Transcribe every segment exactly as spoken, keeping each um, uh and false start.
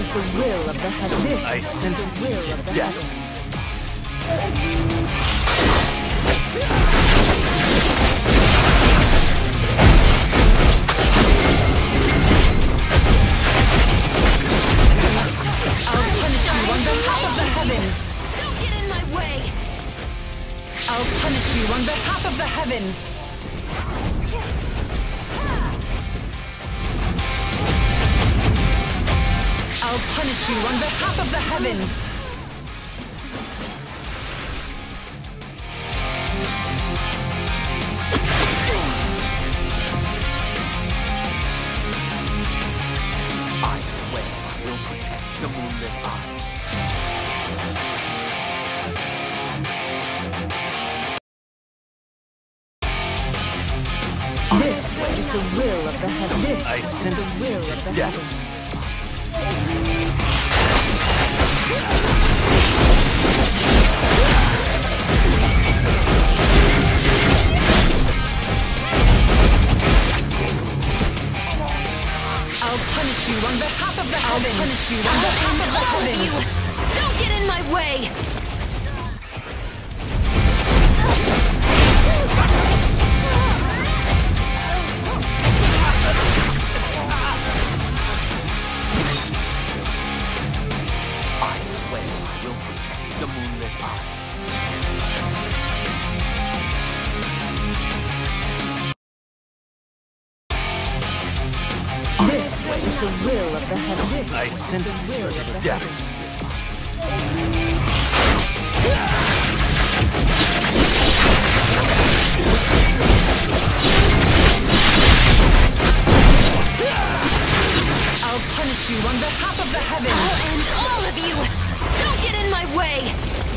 is the will of the heavens. I sentence you to death. I'll punish you on behalf of the heavens. Don't get in my way! I'll punish you on behalf of the heavens. I'll punish you on behalf of the heavens. I swear I will protect the moonlit eye. This is the will of the heavens. I sentence you to death. I'll punish you on behalf of the heavens. I'll punish you on I'll behalf end of the all of you! heavens. Don't get in my way! I swear I will protect the moonlit eye. This is the will of the heavens. I sentence you to death. I'll punish you on behalf of the heavens. I'll end all of you! Don't get in my way!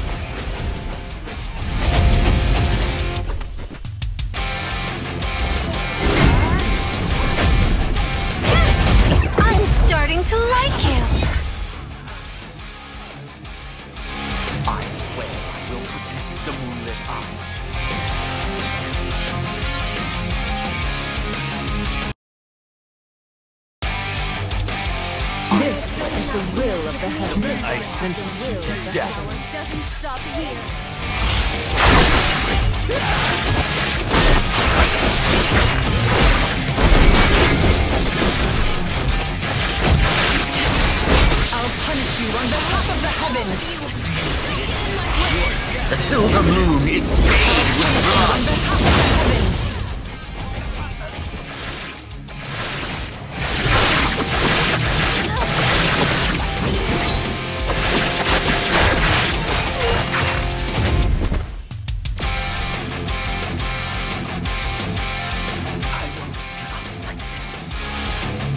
I'm starting to like you! I swear I will protect the moonlit eye. This is the will of the heavens. I sentence you to death. Doesn't stop here. I'll punish you on behalf of the heavens. The silver moon is stained with blood. On behalf of the heavens. I won't give up like this.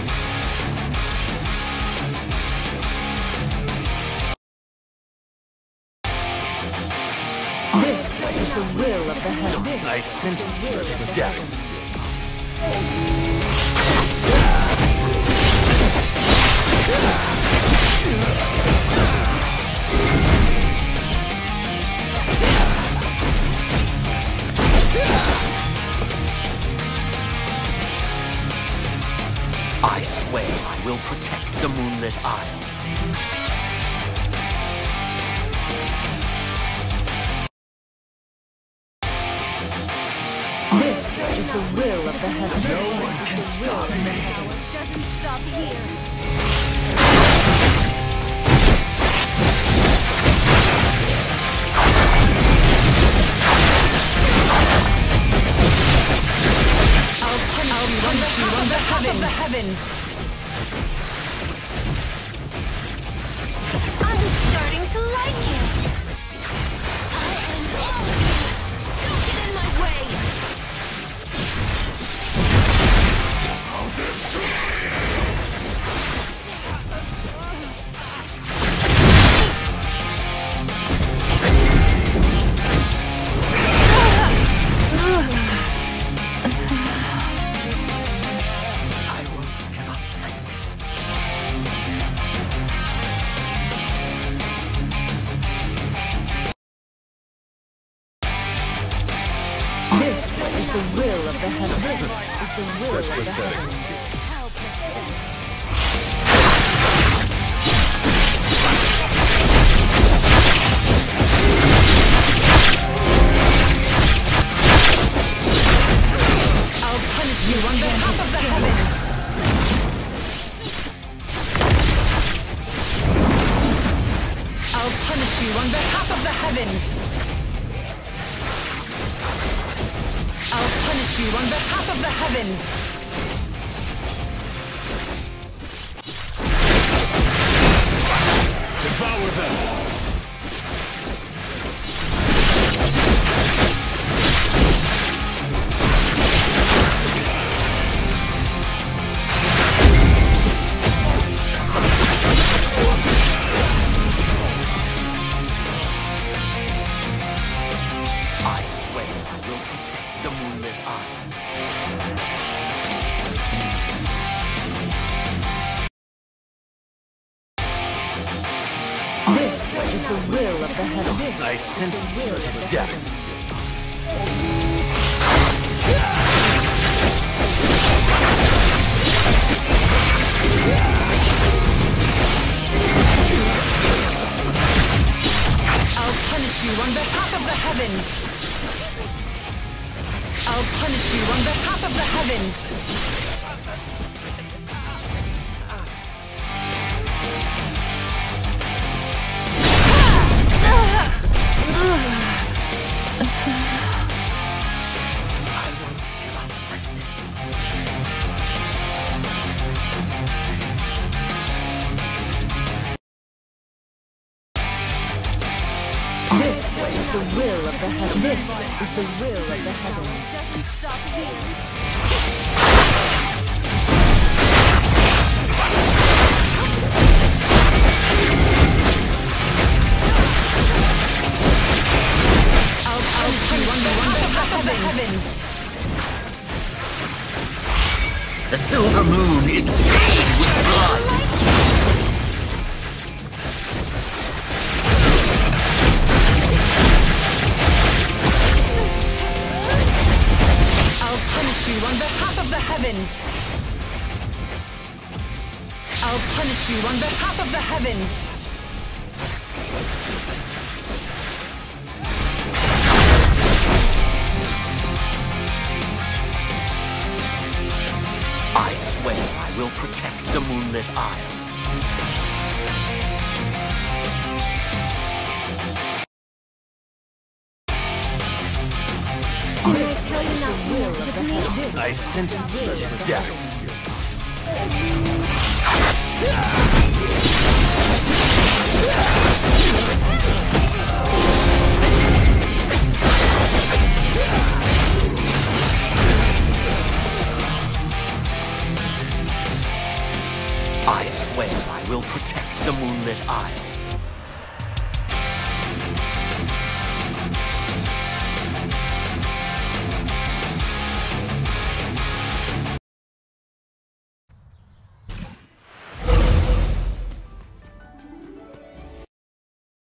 This is the will of the heavens. I sentence you to death. I swear I will protect the moonlit isle. This is the will of the heavens. No one can stop me. Doesn't stop here. I'll punish you on behalf of the heavens. I'm starting to like you. I'll end all of you. Don't get in my way. I'll destroy you. I won't give up like this. This is the will of the heavens. This is the will of the heavens. Help. punish you on behalf of the heavens. I'll punish you on behalf of the heavens. I'll punish you on behalf of the heavens. Devour them! I swear I will protect the Moonlit Isle. This is the will of the heavens. I sentence you to death. I'll punish you on behalf of the heavens. I'll punish you on behalf of the heavens. This is the will of the heavens. This is the will of the heavens. Doesn't stop here. I'll punish you on behalf of the heavens. The silver moon is bathed with blood. I'll punish you on behalf of the heavens. I'll punish you on behalf of the heavens. I swear I will protect the Moonlit Isle. There's not enough will to defeat. I sentence you to death. I swear I will protect the Moonlit Isle.